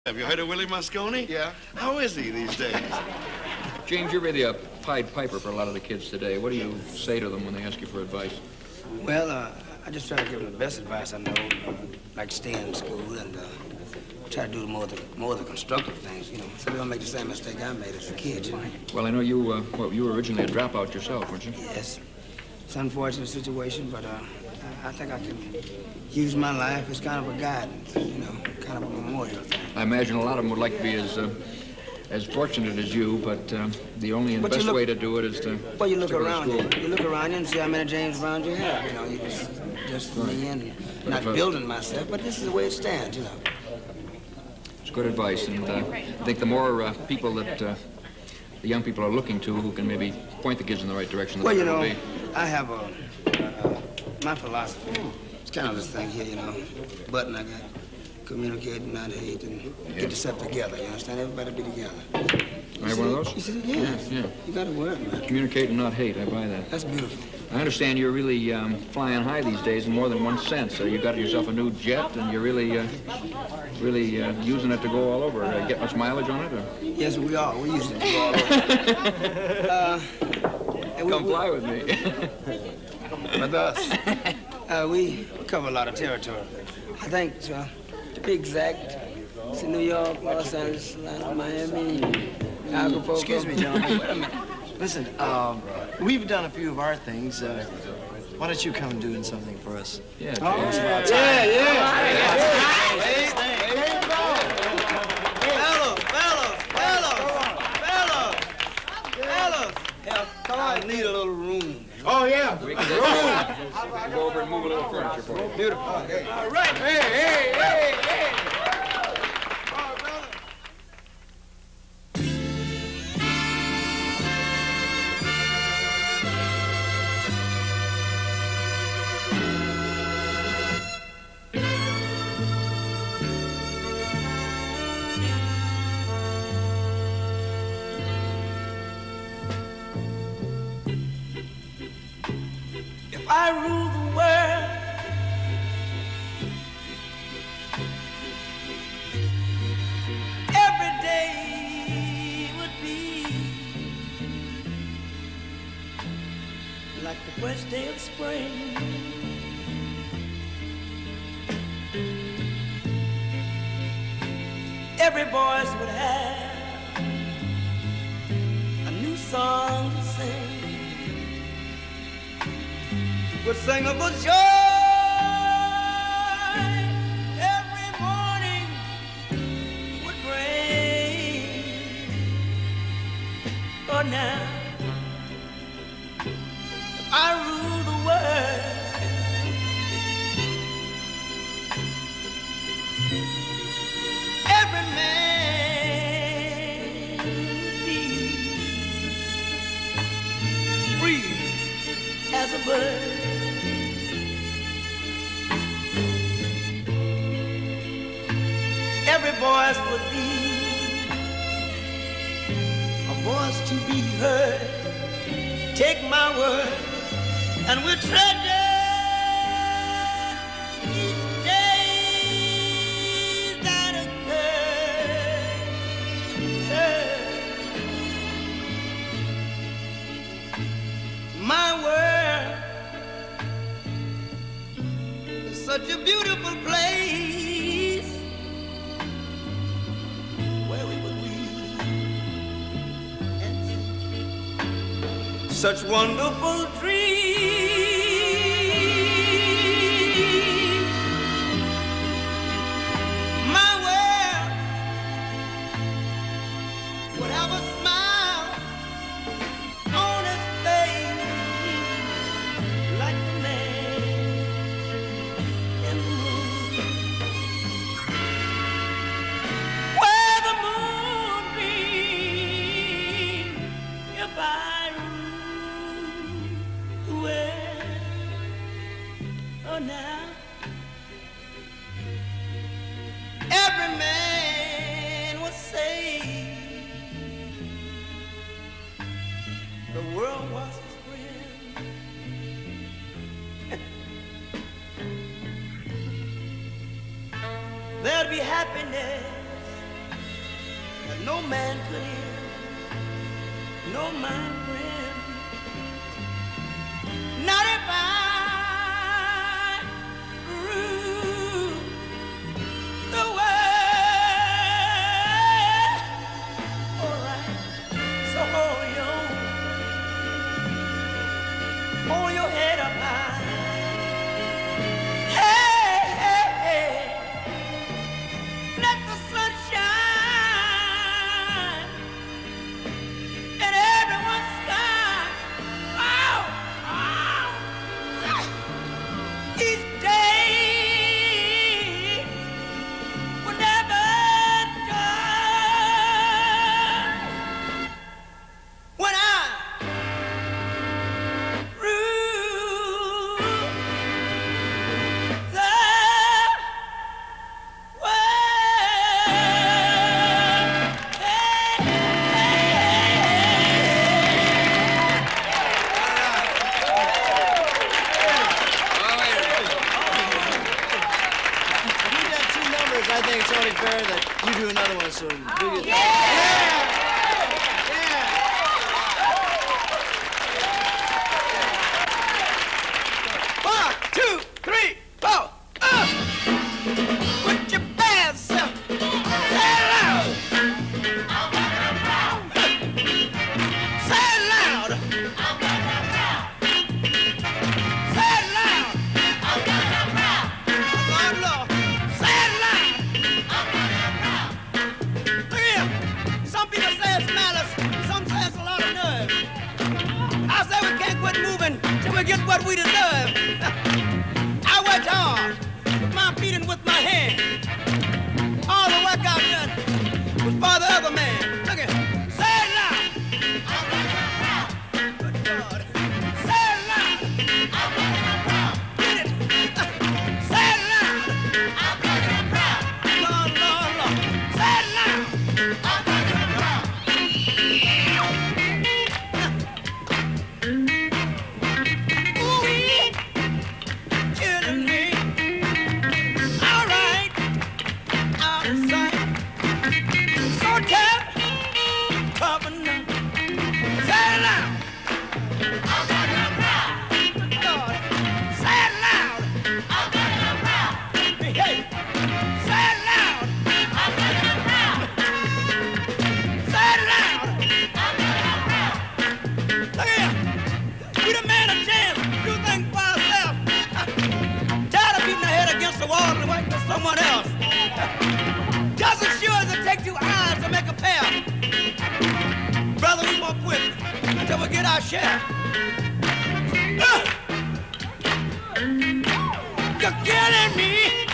Have you heard of Willie Moscone? Yeah. How is he these days? James, you're really a Pied Piper for a lot of the kids today. What do you say to them when they ask you for advice? Well, I just try to give them the best advice I know, like stay in school and try to do more of the constructive things, you know, so they don't make the same mistake I made as a kid, you know. Well, I know you, you were originally a dropout yourself, weren't you? Yes. It's an unfortunate situation, but I think I can use my life as kind of a guidance, you know, kind of a memorial thing. I imagine a lot of them would like to be as fortunate as you, but the only and best way to do it is to. Well, you look around you. You look around you and see how many James Browns you have. You know, you just me and not building myself, but this is the way it stands, you know. It's good advice, and I think the more people that the young people are looking to who can maybe point the kids in the right direction, the well, you better know, it'll be. I have my philosophy. It's kind of this thing here, you know, button I got. Communicate, not hate, and get yourself together, you understand? Everybody be together. I have one of those? You see, yes. Yeah. You got to work, man. Communicate and not hate, I buy that. That's beautiful. I understand you're really flying high these days in more than one sense. You got yourself a new jet, and you're really using it to go all over. Get much mileage on it? Or? Yes, we are. We're using it to go all over. Come fly with me. With us. We cover a lot of territory. I think, to be exact, it's in New York, Los Angeles, Miami, Acapulco. Excuse me, John. Wait a minute. Listen, we've done a few of our things. Why don't you come doing something for us? Yeah. Oh, it's about time. Fellas. Come on, I need a little room. Oh, yeah. We can go over and move a little furniture for you. Beautiful. Okay. All right. Hey. I rule the world. Every day would be like the first day of spring. Every voice would have a new song to sing. Would sing of a joy every morning would bring. Oh, now I rule the world. Every man be free as a bird. Every voice would be a voice to be heard. Take my word, and we'll treasure each day that occurs. My world is such a beautiful place. Such wonderful dreams. My world would have a smile on its face, like the man in the moon, where the moonbeam, if I now every man would say the world was his friend. There'd be happiness no man could hear, no my friend. Not if I rule the world. All right, so hold your head up high. Hey, hey, hey. Let the sun shine in everyone's sky. Oh, oh. Each day will never die. When I rule the I think it's only fair that you do another one, so do you? One, two, three, four. Put your hands up. Say it loud. Say it loud. Say it loud. Lord, Lord. Say it loud. Look here. Some people say it's malice. Some say it's a lot of nerve. I say we can't quit moving till we get what we deserve. I worked hard with my feet and with my hands. All the work I've done was for the other man. Look at, say it loud. Good God. Say it loud. Get it. Say it loud. Lord, Lord, Lord. Say it loud. Ooh-wee. Killing me. All right. Out of sight. So tough. Coming up. Say it loud. Lord. Say it loud. Hey, hey. Say it loud. Say it loud. Look here. Give the man a chance. Do things for ourselves. Tired of beating our head against the wall and waiting for someone else. Just as sure as it takes 2 eyes to make a pair. Brother, we won't quit until we get our share. You're killing me.